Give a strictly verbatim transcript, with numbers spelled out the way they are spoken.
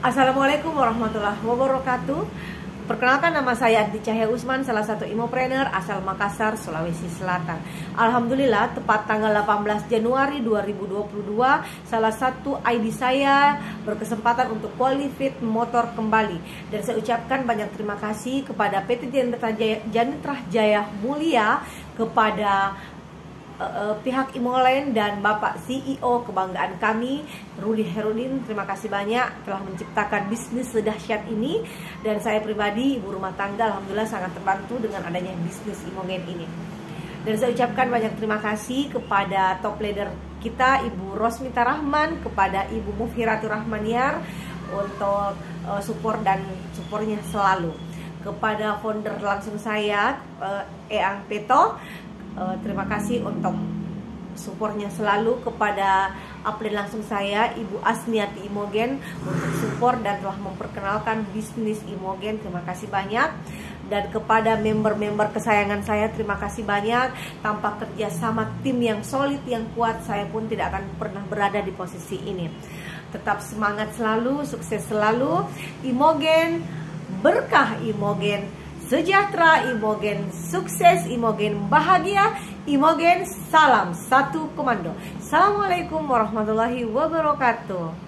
Assalamualaikum warahmatullahi wabarakatuh. Perkenalkan, nama saya Adi Cahya Usman, salah satu imopreneur asal Makassar, Sulawesi Selatan. Alhamdulillah, tepat tanggal delapan belas Januari dua ribu dua puluh dua, salah satu I D saya berkesempatan untuk qualified motor kembali. Dan saya ucapkan banyak terima kasih kepada P T Janitra Jaya, Janitra Jaya Mulia, kepada Uh, uh, pihak Imolen dan Bapak C E O kebanggaan kami, Rudi Herudin. Terima kasih banyak telah menciptakan bisnis sedahsyat ini. Dan saya pribadi, ibu rumah tangga, alhamdulillah sangat terbantu dengan adanya bisnis Imogen ini. Dan saya ucapkan banyak terima kasih kepada top leader kita, Ibu Rosmita Rahman, kepada Ibu Mufiratur Rahmaniar untuk uh, support dan supportnya selalu. Kepada founder langsung saya, uh, Eang Peto, Uh, terima kasih untuk supportnya selalu. Kepada upline langsung saya, Ibu Asniati Imogen, untuk support dan telah memperkenalkan bisnis Imogen. Terima kasih banyak. Dan kepada member-member kesayangan saya, terima kasih banyak. Tanpa kerjasama tim yang solid, yang kuat, saya pun tidak akan pernah berada di posisi ini. Tetap semangat selalu, sukses selalu. Imogen, berkah Imogen, sejahtera Imogen, sukses Imogen, bahagia Imogen. Salam satu komando. Assalamualaikum warahmatullahi wabarakatuh.